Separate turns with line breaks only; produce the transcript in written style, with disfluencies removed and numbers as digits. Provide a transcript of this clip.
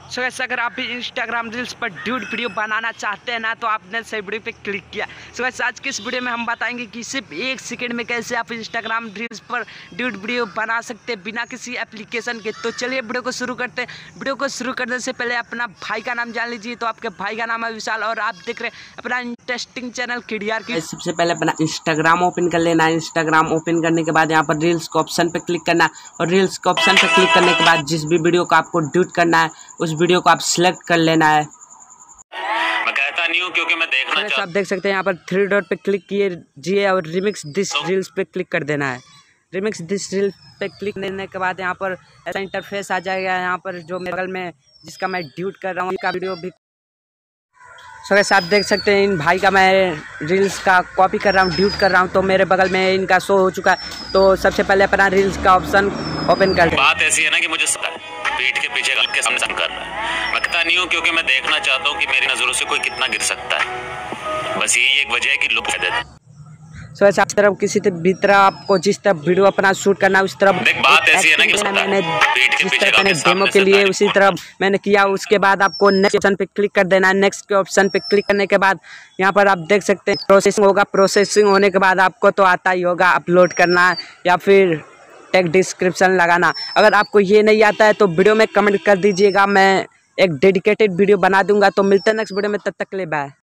सो ऐसा अगर आप भी इंस्टाग्राम रील्स पर ड्यूड वीडियो बनाना चाहते हैं ना तो आपने सही वीडियो पे क्लिक किया। सो वैसे आज की इस वीडियो में हम बताएंगे कि सिर्फ 1 सेकंड में कैसे आप इंस्टाग्राम रील्स पर ड्यूड वीडियो बना सकते हैं बिना किसी एप्लीकेशन के। तो चलिए वीडियो को शुरू करते हैं। वीडियो को शुरू करने से पहले अपना भाई का नाम जान लीजिए। तो आपके भाई का नाम है विशाल और आप देख रहे हैं अपना इंटरेस्टिंग चैनल KDR की। सबसे पहले अपना इंस्टाग्राम ओपन कर लेना है। इंस्टाग्राम ओपन करने के बाद यहाँ पर रील्स के ऑप्शन पे क्लिक करना है और रील्स के ऑप्शन पे क्लिक करने के बाद जिस भी वीडियो को आपको ड्यूट करना है उस वीडियो को आप सिलेक्ट कर लेना है।
मैं कहता नहीं हूँ क्योंकि मैं देखना चाहता हूँ।
आप देख सकते हैं यहाँ पर 3 डॉट पे क्लिक कीजिए और रिमिक्स दिस रील्स पे क्लिक कर देना है। रिमिक्स दिस रील्स पे क्लिक करने के बाद यहाँ पर ऐसा इंटरफेस आ जाएगा। यहाँ पर जो मेरे बगल में जिसका मैं ड्यूट कर रहा हूँ इसका वीडियो भी वैसे आप देख सकते हैं इन भाई का मैं रील्स का कॉपी कर रहा हूँ, ड्यूट कर रहा हूँ। तो मेरे बगल में इनका शो हो चुका है। तो सबसे पहले अपना रील्स का ऑप्शन ओपन कर दें।
बात ऐसी है ना कि मुझे पीठ के पीछे के सामने कर रहा है। मैं कहता नहीं हूँ क्योंकि मैं देखना चाहता हूँ कि मेरी नजरों से कोई कितना गिर सकता है। बस यही एक वजह है कि लुक दे दे।
सो ऐसा तरफ किसी भी तरह आपको जिस तरह वीडियो अपना शूट करना है उस तरफ
बात ऐसी है ना कि
मैंने जिस तरह मैंने डेमो के लिए उसी तरह मैंने किया। उसके बाद आपको नेक्स्ट ऑप्शन पे क्लिक कर देना है। नेक्स्ट के ऑप्शन पे क्लिक करने के बाद यहाँ पर आप देख सकते हैं प्रोसेसिंग होगा। प्रोसेसिंग होने के बाद आपको तो आता ही होगा अपलोड करना या फिर टेक डिस्क्रिप्शन लगाना। अगर आपको ये नहीं आता है तो वीडियो में कमेंट कर दीजिएगा, मैं एक डेडिकेटेड वीडियो बना दूंगा। तो मिलते हैं नेक्स्ट वीडियो में, तब तक के लिए बाय।